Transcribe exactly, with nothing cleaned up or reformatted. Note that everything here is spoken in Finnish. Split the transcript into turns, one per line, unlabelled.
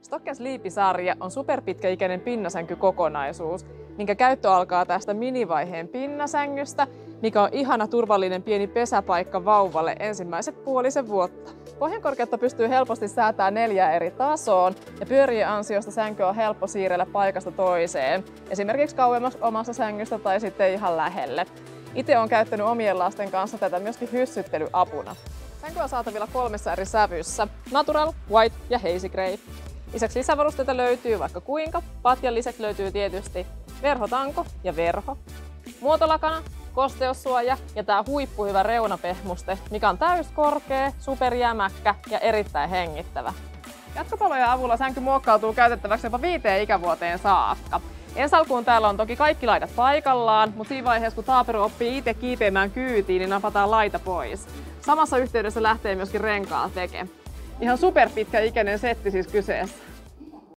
Stock and Sleep-sarja on superpitkäikäinen pinnasänkykokonaisuus, minkä käyttö alkaa tästä minivaiheen pinnasängystä, mikä on ihana turvallinen pieni pesäpaikka vauvalle ensimmäiset puolisen vuotta. Pohjankorkeutta pystyy helposti säätämään neljään eri tasoon ja pyörien ansiosta sänky on helppo siirrellä paikasta toiseen, esimerkiksi kauemmas omasta sängystä tai sitten ihan lähelle. Itse olen käyttänyt omien lasten kanssa tätä myöskin hyssyttelyapuna. Sänky on saatavilla kolmessa eri sävyssä: natural, white ja hazy grey. Lisäksi lisävarusteita löytyy vaikka kuinka. Patjan lisäksi löytyy tietysti verhotanko ja verho, muotolakana, kosteussuoja ja tää huippuhyvä reunapehmuste, mikä on täyskorkea, superjämäkkä ja erittäin hengittävä. Jatkopalojen avulla sänky muokkautuu käytettäväksi jopa viiteen ikävuoteen saakka. Ensi alkuun täällä on toki kaikki laidat paikallaan, mutta siinä vaiheessa kun taaperu oppii itse kiipeämään kyytiin, niin napataan laita pois. Samassa yhteydessä lähtee myöskin renkaat tekemään. Ihan superpitkä ikäinen setti siis kyseessä.